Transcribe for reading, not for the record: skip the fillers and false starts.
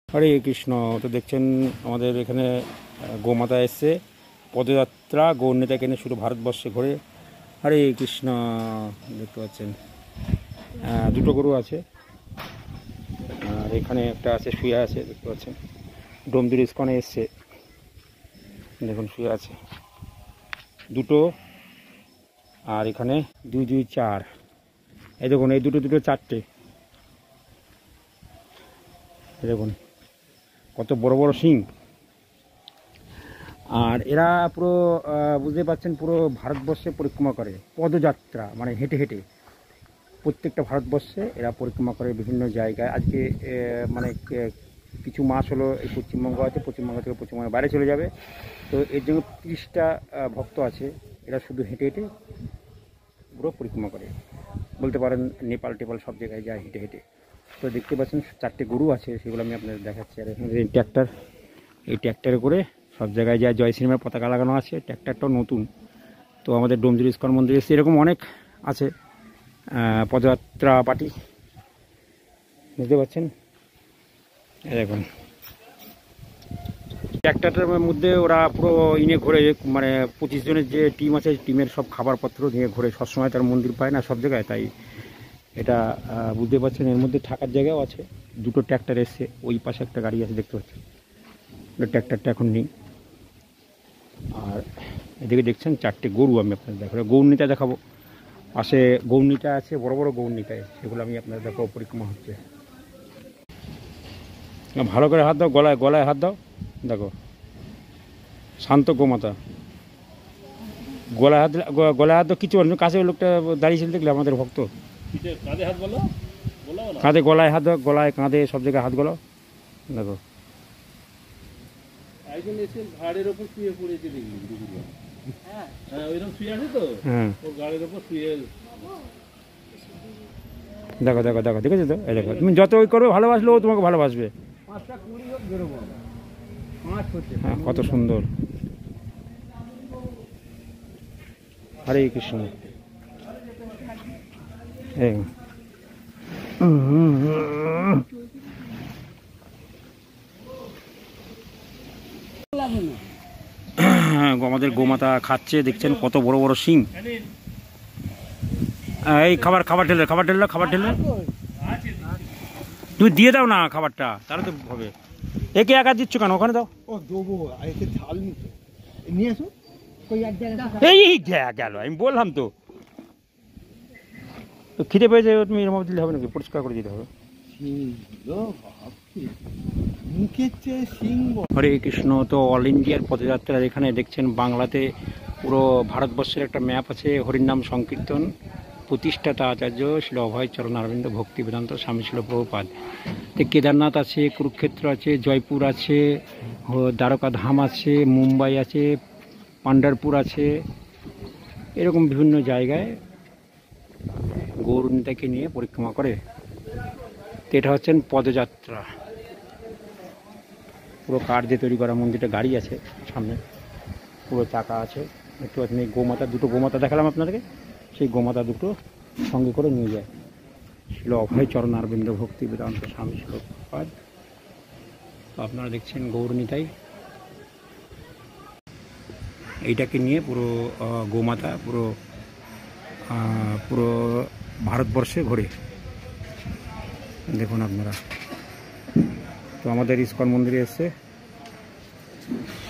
হরে কৃষ্ণ। তো দেখছেন আমাদের এখানে গোমাতা এসছে পদযাত্রা গৌরনীতাকে নিয়ে শুধু ভারতবর্ষে ঘুরে। হরে কৃষ্ণ। দেখতে পাচ্ছেন দুটো গরু আছে, আর এখানে একটা আছে শুয়ে আছে, দেখতে পাচ্ছেন ডোমজুর ইস্কনে এসছে, দেখুন শুয়ে আছে দুটো। আর এখানে 2 2 4, এই দেখুন এই দুটো 4টে, দেখুন কত বড় বড় শিং। আর এরা পুরো বুঝতে পারছেন পুরো ভারতবর্ষে পরিক্রমা করে পদযাত্রা, মানে হেঁটে হেঁটে প্রত্যেকটা ভারতবর্ষে এরা পরিক্রমা করে বিভিন্ন জায়গায়। আজকে মানে কিছু মাস হলো এই পশ্চিমবঙ্গ আছে, পশ্চিমবঙ্গ থেকে পশ্চিমবঙ্গের বাইরে চলে যাবে। তো এর জন্য 30টা ভক্ত আছে, এরা শুধু হেঁটে হেঁটে পুরো পরিক্রমা করে, বলতে পারেন নেপাল টেপাল সব জায়গায় যায় হেঁটে হেঁটে। তো দেখতে পাচ্ছেন 4টে গরু আছে, সেগুলো আমি আপনাদের দেখাচ্ছি। আর এখানে ট্র্যাক্টর, এই ট্র্যাক্টরে করে সব জায়গায় যায়, জয় শ্রীরামের পতাকা লাগানো আছে। ট্র্যাক্টরটাও নতুন। তো আমাদের ডোমজুর ইস্কন মন্দিরে এসে এরকম অনেক আছে পদযাত্রা পার্টি, বুঝতে পারছেন। দেখুন ট্র্যাক্টরের মধ্যে ওরা পুরো ঘোরে, মানে 25 জনের যে টিম আছে, টিমের সব খাবারপত্র নিয়ে ঘোরে। সবসময় তার মন্দির পায় না সব জায়গায়, তাই এটা বুঝতে পারছেন। এর মধ্যে থাকার জায়গাও আছে। দুটো ট্র্যাক্টর এসছে, ওই পাশে একটা গাড়ি আছে, দেখতে পাচ্ছেন। ট্র্যাক্টরটা এখন নেই। আর এদিকে দেখছেন 4টে গরু, আমি আপনাদের দেখাবো। গৌরনীতা দেখাবো, পাশে গৌরনীতা আছে, বড় বড় গৌরনীতায়, সেগুলো আমি আপনাদের দেখাবো। পরিক্রমা হচ্ছে, ভালো করে হাত দাও, গলায় গলায় হাত দাও। দেখো শান্ত গোমাতা, গলায় হাত দাও, কিছু কাছে লোকটা দাঁড়িয়েছিল দেখলে আমাদের ভক্ত। কাঁধে গলায় হাত দাও, গলায় কাঁধে সব জায়গায় হাত গলাও। দেখো দেখো দেখো দেখো, ঠিক আছে তো? এই দেখো, তুমি যত ওই করবে ভালোবাসলে ও তোমাকে ভালোবাসবে। হ্যাঁ, কত সুন্দর। হরে কৃষ্ণ। আমাদের গোমাতা খাচ্ছে, দেখছেন কত বড় বড় শিং। এই খাবার ঢেলে তুমি দিয়ে দাও না খাবারটা, তাহলে তো হবে। একে একা দিচ্ছ কেন? ওখানে দাও। এই গেল, আমি বললাম তো খিদে পেয়েছে, তুমি এরকম দিলে হবে নাকি? পরিষ্কার করে দিতে হবে। হরে কৃষ্ণ। তো অল ইন্ডিয়ার পদযাত্রার এখানে দেখছেন বাংলাতে পুরো ভারতবর্ষের একটা ম্যাপ আছে। হরিনাম সংকীর্তন, প্রতিষ্ঠাতা আচার্য শ্রী অভয় চরণ অরবিন্দ ভক্তি বেদান্ত স্বামী শিল প্রভুপাদ। কেদারনাথ আছে, কুরুক্ষেত্র আছে, জয়পুর আছে, দ্বারকা ধাম আছে, মুম্বাই আছে, পান্ডারপুর আছে, এরকম বিভিন্ন জায়গায় গৌরনীতাকে নিয়ে পরিক্রমা করে। তো এটা হচ্ছেন পদযাত্রা। পুরো কাঠ দিয়ে তৈরি করা মন্দিরটা, গাড়ি আছে সামনে, পুরো চাকা আছে, দেখতে পাচ্ছেন। এই গোমাতা, দুটো গোমাতা দেখালাম আপনাদেরকে, সেই গোমাতা দুটো সঙ্গে করে নিয়ে যায় ছিল অভয় চরণ অরবিন্দ ভক্তি বেদান্ত স্বামী শিল প্রভুপাদ। তো আপনারা দেখছেন গৌরনীতাই, এইটাকে নিয়ে পুরো গোমাতা পুরো পুরো ভারতবর্ষে ঘোরে, দেখুন আপনারা। তো আমাদের ইস্কন মন্দিরে এসছে।